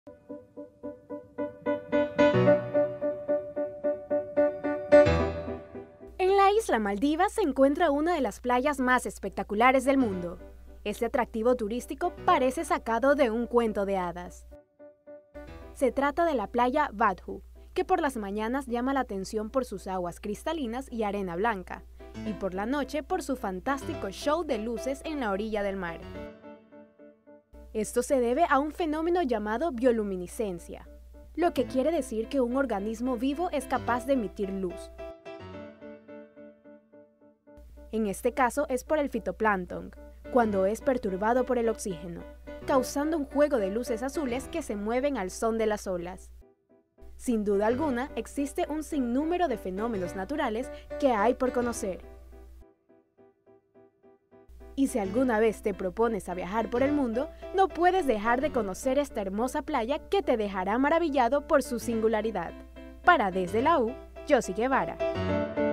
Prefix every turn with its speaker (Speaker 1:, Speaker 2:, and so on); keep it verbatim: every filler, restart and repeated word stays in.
Speaker 1: En la isla Maldivas se encuentra una de las playas más espectaculares del mundo. Este atractivo turístico parece sacado de un cuento de hadas. Se trata de la playa Badhu, que por las mañanas llama la atención por sus aguas cristalinas y arena blanca, y por la noche por su fantástico show de luces en la orilla del mar. Esto se debe a un fenómeno llamado bioluminiscencia, lo que quiere decir que un organismo vivo es capaz de emitir luz. En este caso es por el fitoplancton, cuando es perturbado por el oxígeno, causando un juego de luces azules que se mueven al son de las olas. Sin duda alguna, existe un sinnúmero de fenómenos naturales que hay por conocer. Y si alguna vez te propones a viajar por el mundo, no puedes dejar de conocer esta hermosa playa que te dejará maravillado por su singularidad. Para Desde la U, Josie Guevara.